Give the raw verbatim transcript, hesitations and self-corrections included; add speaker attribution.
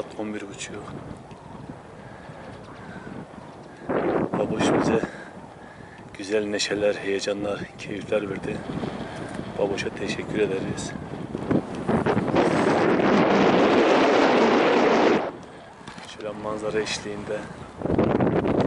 Speaker 1: Saat on bir buçuk. Baboş bize güzel neşeler, heyecanlar, keyifler verdi. Baboş'a teşekkür ederiz. Şöyle manzara eşliğinde